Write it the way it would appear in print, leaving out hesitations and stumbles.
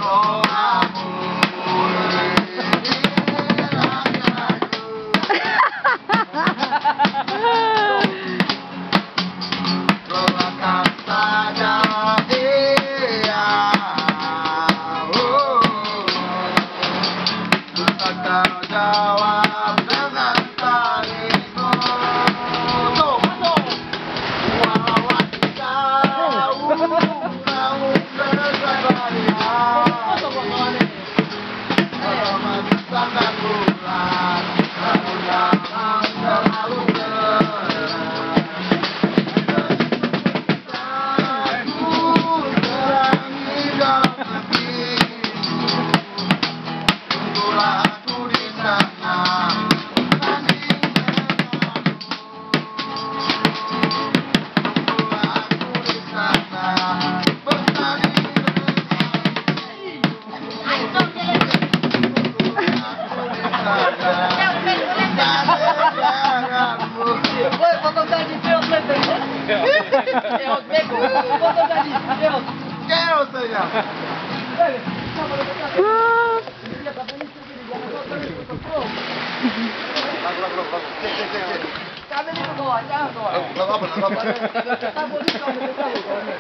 Jawab dengan talimu. Walau jauh, kamu bersabar. Selamat sangat bulan, kamu jangan terlalu berat. Aku terangi dalam hati. Tunggulah aku di sana. Tunggulah aku di sana. Bertanding Woi, potong gaji, Theo, Theo, potong gaji, Theo. Chaos saja. Kami ini bawa, jangan bawa. Apa?